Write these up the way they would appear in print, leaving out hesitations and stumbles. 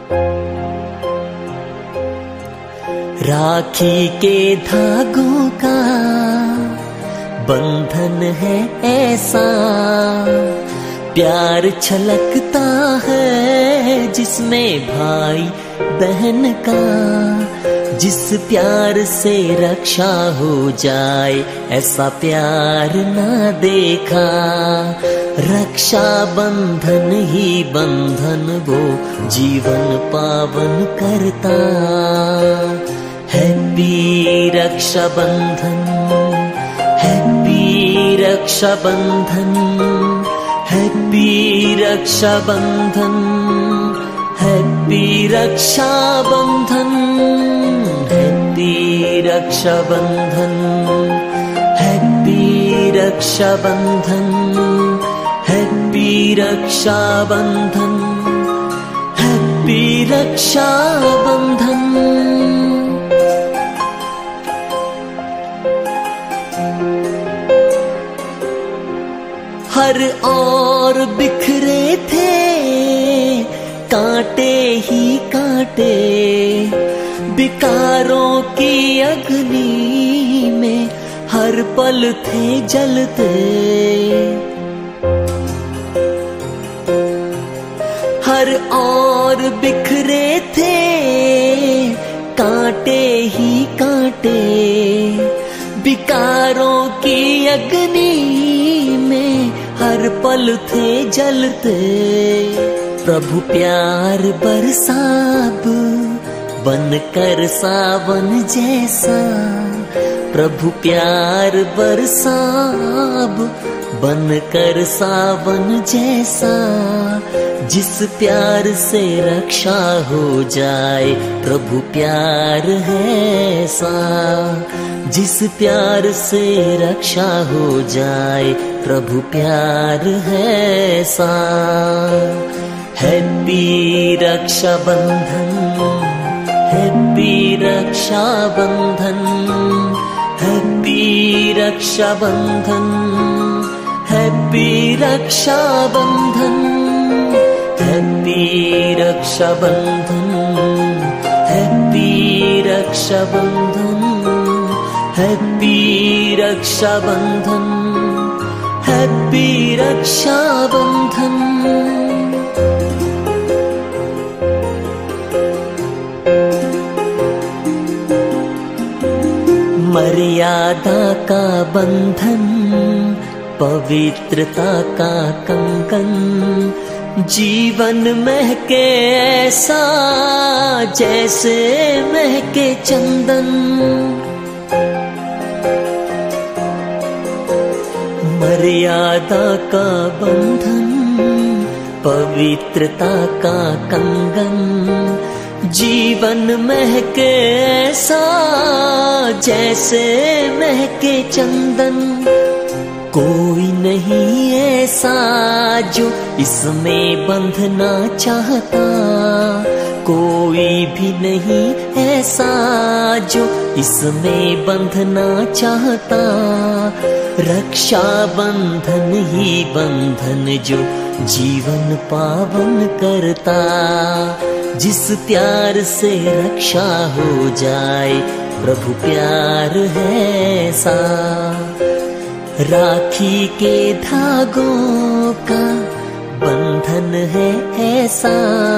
राखी के धागों का बंधन है ऐसा, प्यार छलकता है जिसमें भाई बहन का। जिस प्यार से रक्षा हो जाए ऐसा प्यार ना देखा। रक्षा बंधन ही बंधन वो जीवन पावन करता। हैप्पी रक्षा बंधन, हैप्पी रक्षा बंधन, हैप्पी रक्षा बंधन, हैप्पी रक्षा बंधन, हैप्पी रक्षा बंधन, हैप्पी रक्षा बंधन, हैप्पी रक्षा बंधन, हैप्पी रक्षा बंधन। हर ओर बिखरे थे कांटे ही कांटे, विकारों की अग्नि में हर पल थे जलते। हर ओर बिखरे थे कांटे ही कांटे, विकारों की अग्नि में हर पल थे जलते। प्रभु प्यार बरसाब बनकर सावन जैसा, प्रभु प्यार बरसाब बनकर सावन जैसा। जिस प्यार से रक्षा हो जाए प्रभु प्यार है ऐसा। जिस प्यार से रक्षा हो जाए प्रभु प्यार है ऐसा। हैप्पी रक्षा बंधन, हैप्पी रक्षा बंधन, हैप्पी रक्षा बंधन, हैप्पी रक्षा बंधन, हैप्पी रक्षा बंधन, हैप्पी रक्षा बंधन, हैप्पी रक्षा बंधन, हैप्पी रक्षा बंधन। मर्यादा का बंधन, पवित्रता का कंकन, जीवन महके ऐसा जैसे महके चंदन। मर्यादा का बंधन, पवित्रता का कंगन, जीवन महके ऐसा जैसे महके चंदन। कोई नहीं ऐसा जो इसमें बंधना चाहता, कोई भी नहीं ऐसा जो इसमें बंधना चाहता। रक्षा बंधन ही बंधन जो जीवन पावन करता। जिस प्यार से रक्षा हो जाए प्रभु प्यार है ऐसा। राखी के धागों का बंधन है ऐसा,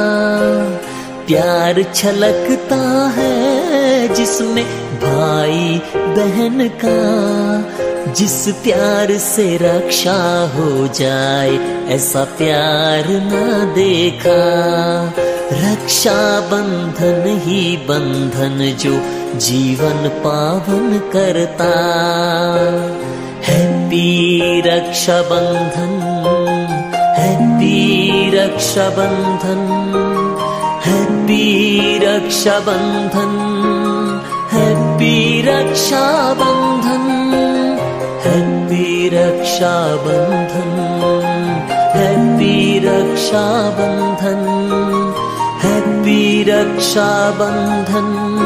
प्यार छलकता है जिसमें भाई बहन का। जिस प्यार से रक्षा हो जाए ऐसा प्यार ना देखा। रक्षा बंधन ही बंधन जो जीवन पावन करता। हैप्पी रक्षा बंधन, हैप्पी रक्षा बंधन, हैप्पी रक्षा बंधन, हैप्पी रक्षा बंधन, हैप्पी रक्षा बंधन, हैप्पी रक्षा बंधन, हैप्पी रक्षा बंधन,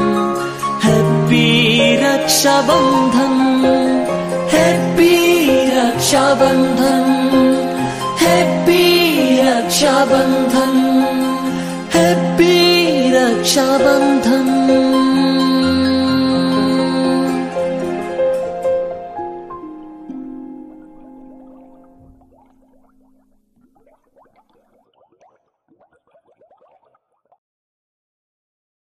हैप्पी रक्षा बंधन, हैप्पी रक्षा बंधन, हैप्पी रक्षा बंधन, हैप्पी रक्षाबन्धन